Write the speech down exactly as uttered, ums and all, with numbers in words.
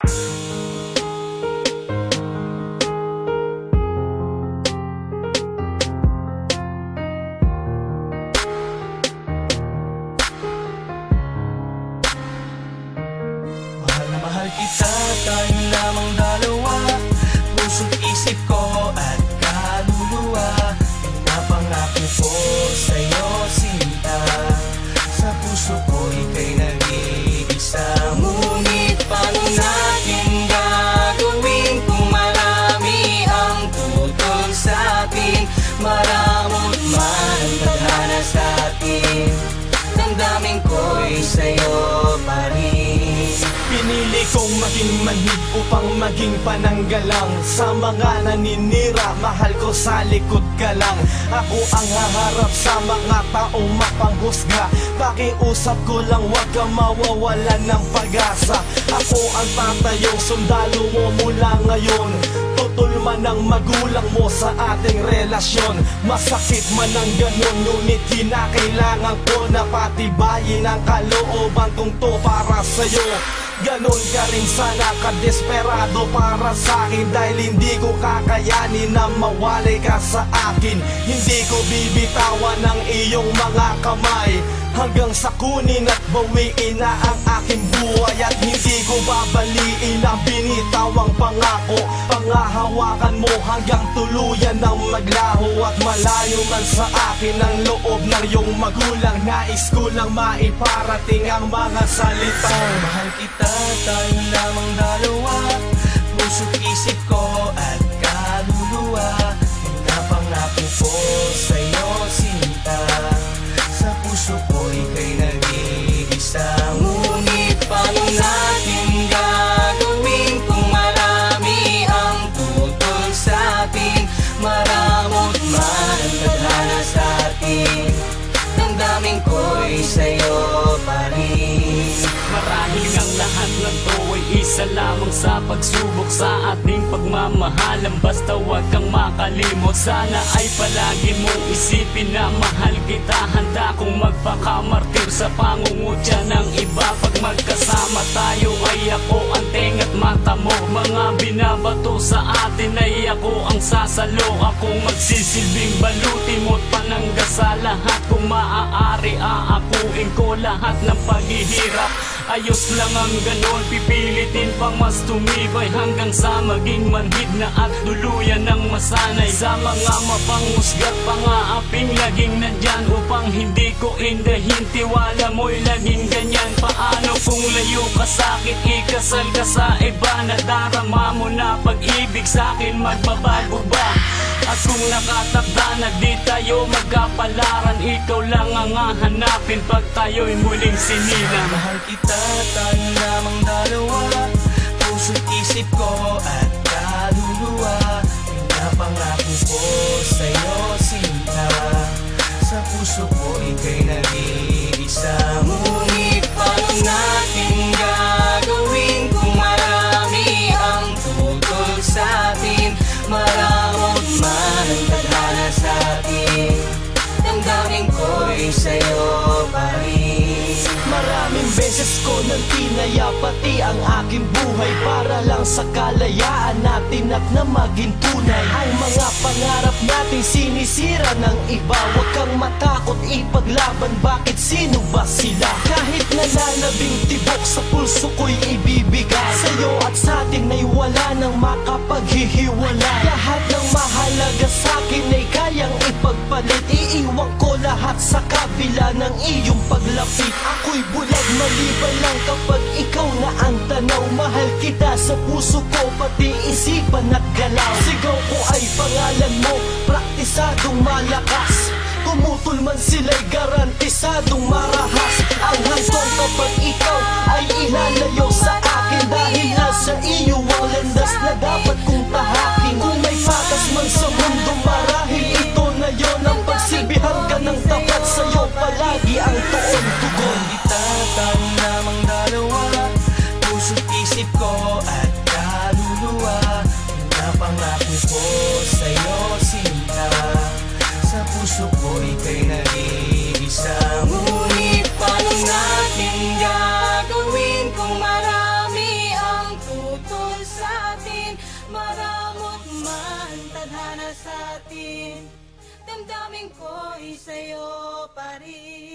Mahal na mahal kita, tayo lamang dalawa. Puso't isip ko at kaluluwa, pinapangako ko sa'yo sinta. Sa puso ko ika'y nag-iisa. Ngunit paano natin gagawin kung marami ang tutol sa'tin? Maramot man tadhana sa'tin, damdamin ko'y sa'yo pa rin. Pinili kong maging manhid upang maging pananggalang sa mga naninira, mahal ko sa likod ka lang. Ako ang haharap sa mga taong mapanghusga. Pakiusap ko lang, wag kang mawawalan ng pag-asa. Ako ang tatayong sundalo mo mula ngayon. Tutol man ang magulang mo sa ating relasyon. Masakit man ang ganun, ngunit kinakailangan ko na patibayin ang kalooban kong to para sa'yo. Ganon ka rin sana kadesperado para sa'kin, dahil hindi ko kakayanin na mawalay ka sa akin. Hindi ko bibitawan ang iyong mga kamay hanggang sa kunin at bawiin na ang aking buhay. At hindi ko babaliin ang binitawang pangako. Pangahawakan mo hanggang tuluyan ng maglaho. At malayo man sa akin ang loob ng iyong magulang, nais ko lang maiparating ang mga salitang mahal kita, tayo lamang dalawa. Puso't isip ko at kaluluwa, pinapangako ko sa'yo sinta. Sa puso ko ika'y nag-iisa. Ngunit paano natin gagawin kung marami ang tutol sa'tin? Maramot man tadhana sa'tin, damdamin ko'y sa'yo pa rin. Marahil ang lahat ng to ay isa lamang sa pagsubok sa ating pagmamahalan. Basta huwag kang makalimot, sana ay palagi mong isipin na mahal kita. Handa kong magpakamartir sa pangungutya ng iba. Pag magkasama tayo ay ako ang tenga't mata mo. Mga binabato sa atin ay ako ang sasalo. Akong magsisilbing baluti mo't panangga sa lahat. Kung maaari aakuin ko lahat ng paghihirap. Ayos lang ang ganon, pipilitin pang mas tumibay hanggang sa maging manhid na at tuluyan ng masanay. Sa mga mapanghusga't pangaaping laging nandyan upang hindi ko indahin. Tiwala mo'y laging ganyan. Paano kung layo ka sa'kin, ikasal ka sa iba? Nadarama mo na pag-ibig sa'kin, magbabago ba? At kung nakatakda na di tayo magkapalaran, ikaw lang ang hahanapin pag tayo'y muling sinila. Mahal kita, tayo lamang dalawa. Puso't isip ko at kaluluwa, pinapangako ko sa'yo sinta. Sa puso ko ika'y nag-iisa. Ngunit paano natin gagawin kung marami ang tutol sa'tin? Maramot man tadhana sa'tin, damdamin ko'y sa'yo pa rin. Maraming beses ko nang tinaya pati ang aking buhay para lang sa kalayaan natin at na maging tunay. Ang mga pangarap natin sinisira ng iba. Huwag kang matakot ipaglaban, bakit sino ba sila? Kahit nalalabing tibok sa pulso ko'y ibibigay sa'yo at sa'tin ay wala nang makapaghihiwalay. Lahat ng mahalaga sa'kin ay kayang ipagpalit. Iiwan ko lahat sa kabila ng iyong paglapit. Ako'y bulag, malibay lang kapag ikaw na ang tanaw. Mahal kita sa puso ko, pati isipan at galaw. Sigaw ko ay pangalan mo, praktisadong malakas. Tumutol man sila'y garantisadong marahas. Ang hanggang kapag ikaw ay ilalayo sa akin, dahil nasa iyo ang landas na dapat kong tahakin. Kung may patas man sa mundo, marahil ito na yon ang pagsilbihan ka ng tapat. Sa'yo palagi ang tuon tugon. Kita, tayo lamang dalawa. Puso't isip ko at kaluluwa, pinapangako ko sa'yo sinta. Sa puso ko ika'y nag-iisa. Ngunit paano natin gagawin kung marami ang tutulong? para sa atin. Damdamin ko'y sa'yo pa rin.